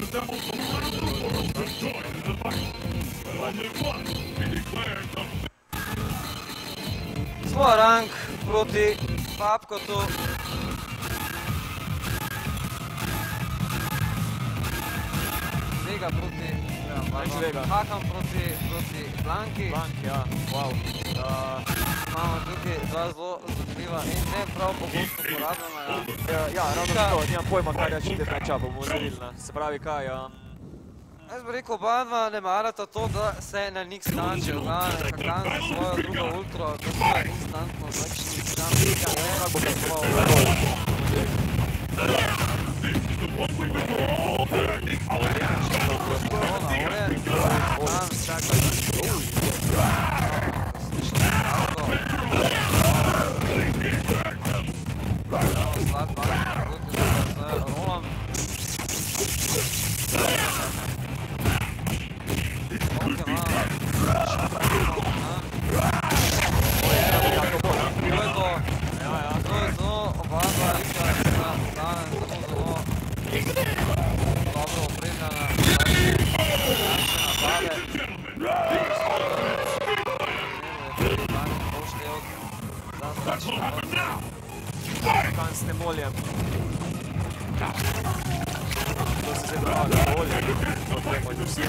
SloArang proti Fapko tu. Vega proti Hakam proti Blanki. Blanki, ja, wow. Imamo tukaj dva zelo zanimiva in ne prav pogosto uporabljena. Ja, ravno to, nimam pojma, kaj reči te meča, bomo vzeli. Se pravi, kaj? Jaz bi rekel, oba dva ne marata to, da se na njih stanče ogane, Hakan za svojo drugo ultro, da so instantno zlekšni sami, kako bo kakoval gol. Kan s tem oljem. To se zdaj draga olje, to treba vsi.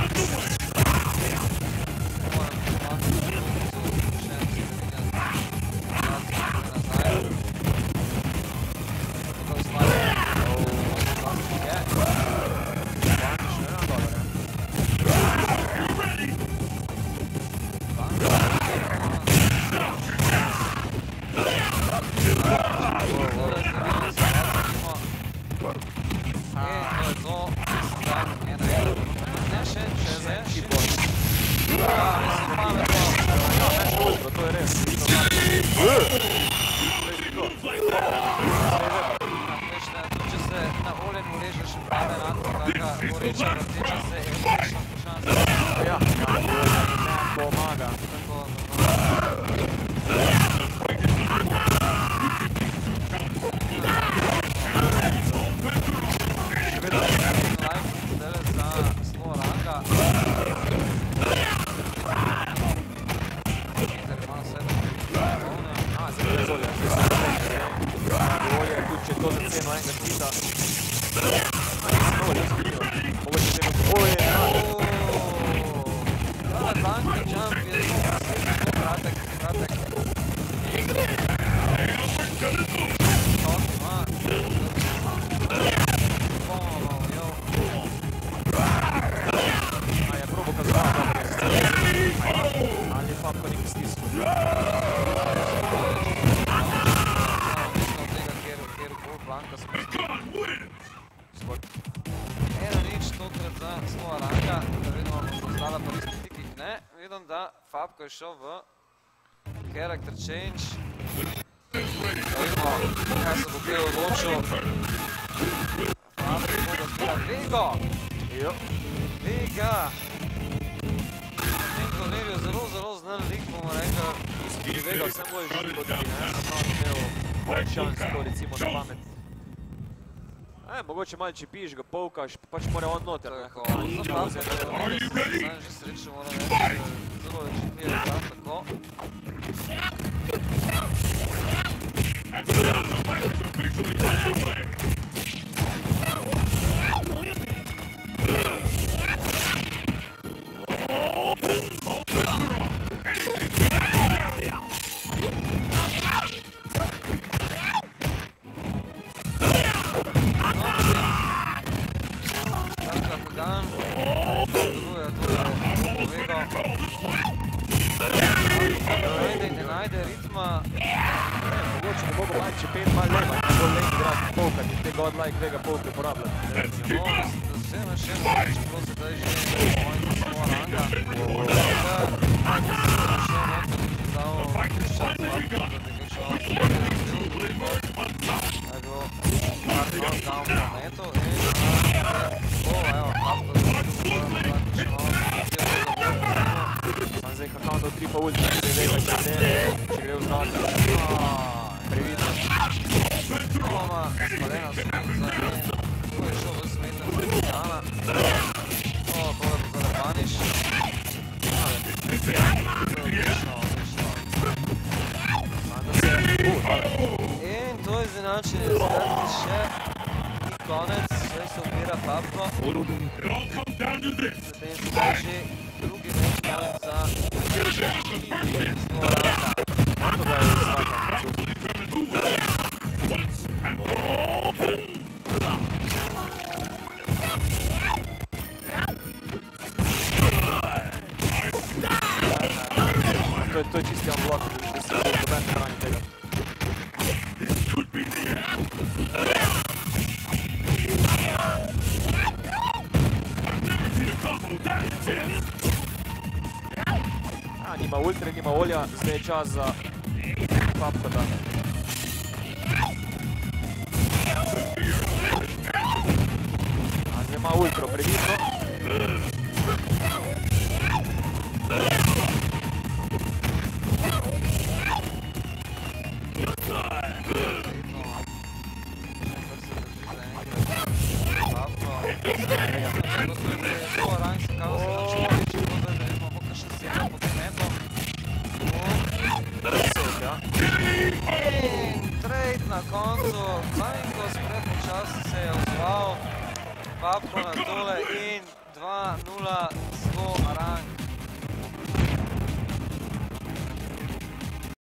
Fapko je šel v character change. Vidimo, kaj se bo kaj odločil. Fapko bo da spira Vego. Vega. Na tem turnirju zelo znan lik, bomo rekli. Bi Vega vse bolj živi od ti, ne? Samo imel šans, to recimo na pamet. Mogoče malo čipiš, ga polkaš, pač mora on noter. Tako, za Fapko sem že srečen, moram reči. Zelo je čipir, tako. Hakan, deluje tudi Vego. Ne najde ritma. Mogoče ne bogo malo čepet, malo leva, ne bo lep igrati polkat in te godlike Vega polke uporabljati. Mislim, da vse na še eno, čeprav se daj že nekaj SloAranga. Nekaj se še noter in dal šat Fapko, da nekaj šal. Evo, Fapko dal v momentu in evo, Fapko da je Zdaj Hakan do 3 pa ultra, če gre v zraku. Previdno. Spalena sunca, tu je šel v smeter Hakana. način je zvrti še ni konec, sve se ubira Fapko. Zatem sedaj že drugi match point za SloAranga. Kako ga je svaka? To je čisti unblock, da se doben brani tega. Nima ultre, nima olja, zdaj je čas za Fapko da. Zdaj ima ultro previdno. SloArang se kao se način reči, da imamo kakšen sjeća pod metom. In trade na koncu, Zankos prepočasno se je ozval, Fapko na tole in 2-0 SloArang.